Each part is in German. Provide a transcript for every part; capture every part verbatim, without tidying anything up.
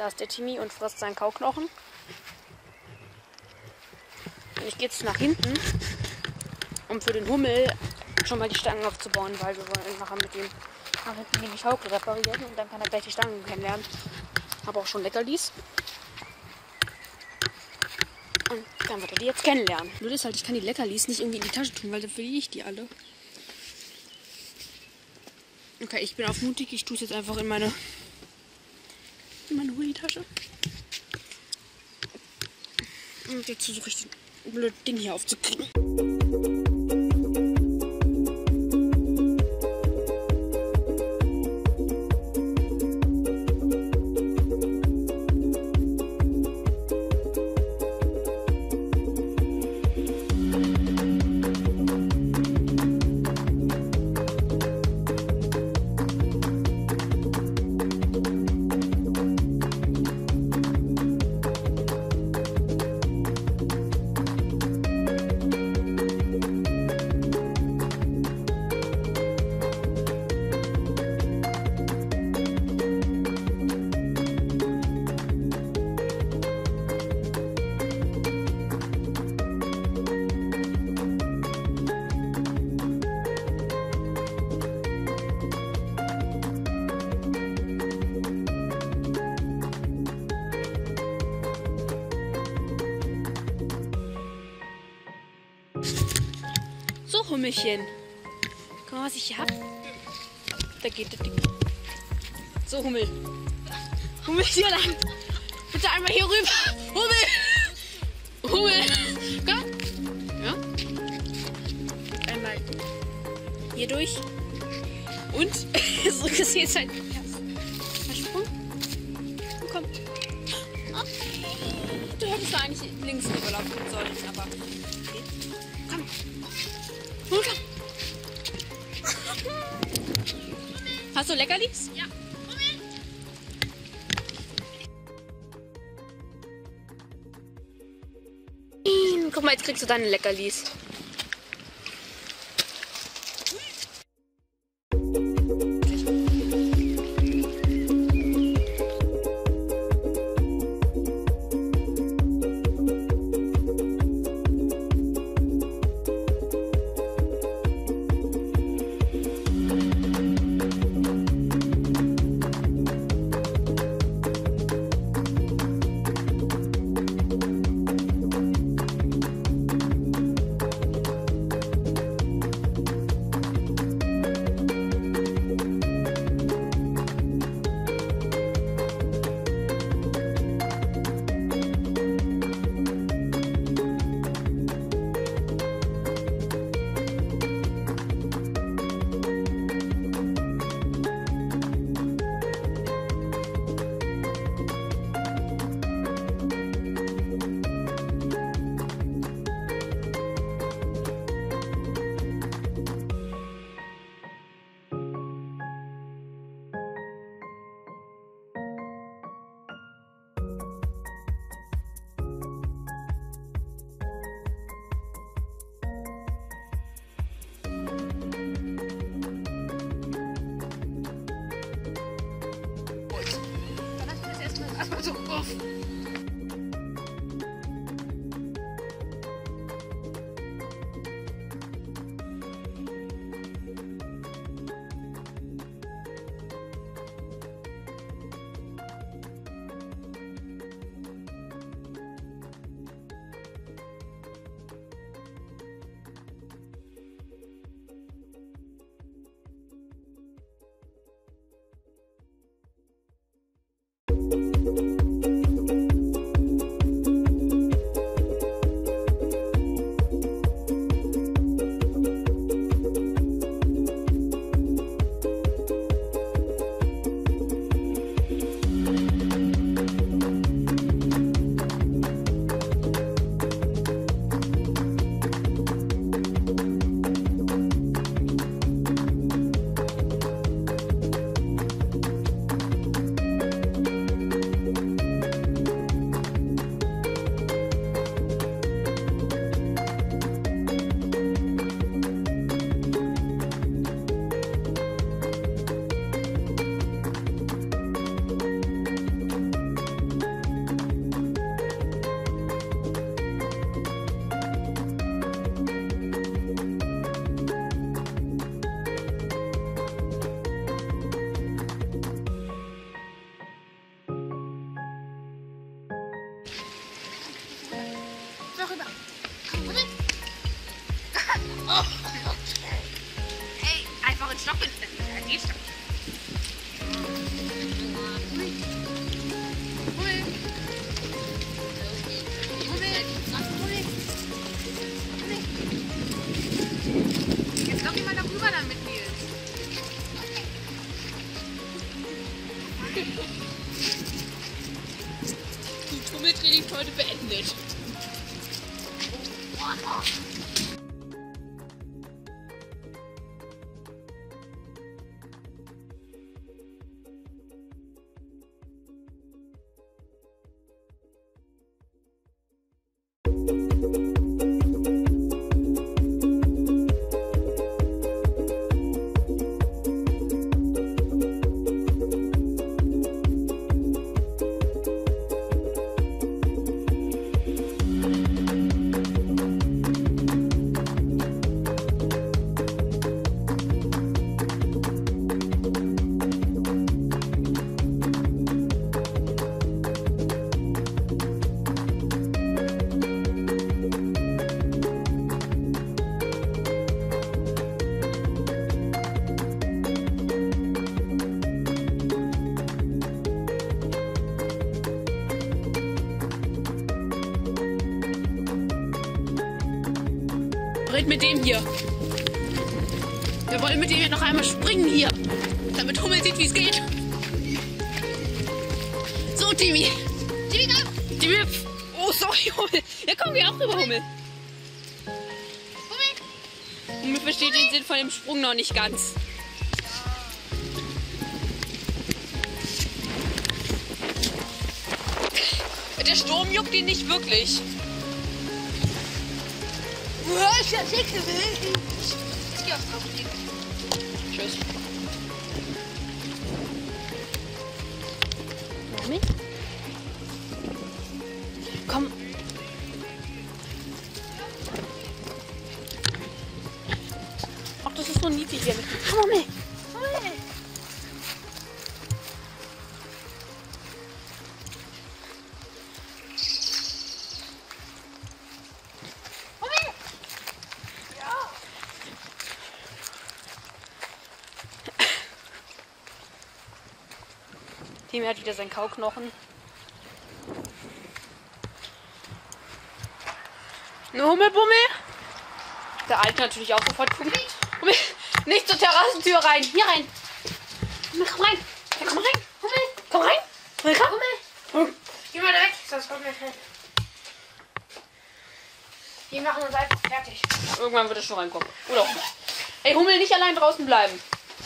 Da ist der Timmy und frisst seinen Kauknochen. Und ich gehe jetzt nach hinten, um für den Hummel schon mal die Stangen aufzubauen, weil wir wollen nachher mit dem nach hinten gehen die Schaukel reparieren und dann kann er gleich die Stangen kennenlernen. Habe auch schon Leckerlis. Und dann wird er die jetzt kennenlernen. Nur ist halt, ich kann die Leckerlis nicht irgendwie in die Tasche tun, weil dann verliere ich die alle. Okay, ich bin aufmutig. Ich tue es jetzt einfach in meine, in meine Hoodie-Tasche. Und jetzt versuche ich das blöde Ding hier aufzukriegen. So, Hummelchen. Guck mal, was ich hier hab. Da geht das Ding. So, Hummel. Hummel, hier lang. Bitte einmal hier rüber. Hummel. Hummel. Komm. Ja. Einmal hier durch. Und so ist jetzt ein Versprung. Und komm. Oh. Du hättest da eigentlich links rüberlaufen sollen, aber okay. Komm. Komm. Hast du Leckerlis? Ja. Guck mal, jetzt kriegst du deine Leckerlis. So, uff. Die Tummeltraining heute beendet. Red mit dem hier. Wir wollen mit dem hier noch einmal springen hier. Damit Hummel sieht, wie es geht. So, Timmy. Timmy, komm. Timmy. Oh, sorry, Hummel. Ja, komm, geh auch rüber, Hummel. Hummel. Hummel versteht den Sinn von dem Sprung noch nicht ganz. Der Sturm juckt ihn nicht wirklich. Ich geh aufs Trampolin. Tschüss. Mami? Komm. Ach, das ist so niedlich hier. Komm, Mami. Mami. Timmy hat wieder seinen Kauknochen. Eine Hummelbummel. Der Alte natürlich auch sofort gucken. Hummel, nicht zur Terrassentür rein. Hier rein. Hummel, komm rein. Ja, komm rein. Hummel, komm rein. Hummel, komm. Hummel. Geh mal da weg, sonst kommt mir hin. Wir machen uns einfach fertig. Irgendwann wird es schon reinkommen. Oder auch nicht. Ey, Hummel, nicht allein draußen bleiben.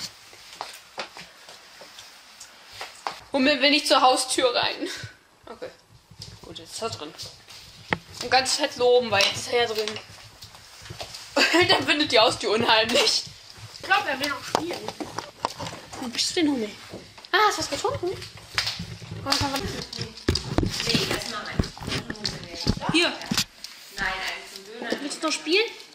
Hummel will nicht zur Haustür rein. Okay. Gut, jetzt ist er drin. Und ganz fett loben, weil jetzt ist er ja drin. Dann findet die Haustür unheimlich. Ich glaube, er will noch spielen. Wo bist du denn, Hummel? Ah, hast du was getrunken? Komm, komm, komm. Nee, das machen wir. Hier. Nein, eigentlich zum Döner. Willst du noch spielen?